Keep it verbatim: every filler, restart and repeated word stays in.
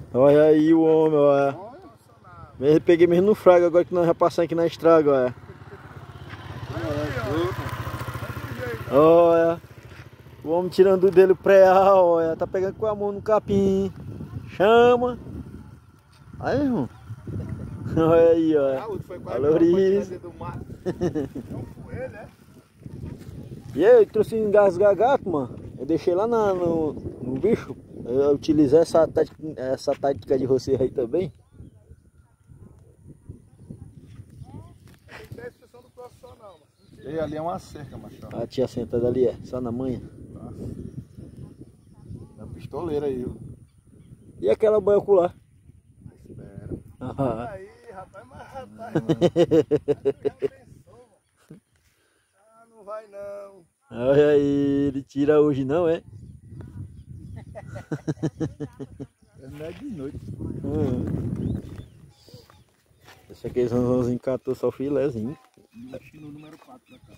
Olha aí o homem, olha. Eu peguei mesmo no fraga, agora que nós já passamos aqui na estrada, olha. Olha. O homem tirando dele o preal, olha. Tá pegando com a mão no capim. Chama. Aí, irmão. Olha aí, olha. Valoriza. E aí, eu trouxe engasgar gato, mano. Eu deixei lá na, no, no bicho. Eu utilizei essa tática, essa tática de roceiro aí também. Tem dez pessoas do profissional, mano. E ali é uma cerca, macho. A tia sentada ali, é. Só na manhã. É uma pistoleira aí, viu? E aquela boia ocular? Espera. Ah. Aí, rapaz, mas rapaz, mano. Já pensou, mano? Ah, não vai não. Olha aí, ele tira hoje não, é? Não é de noite. Hum. Esse aqui é zanzãozinho catou só filézinho. No número quatro da casa.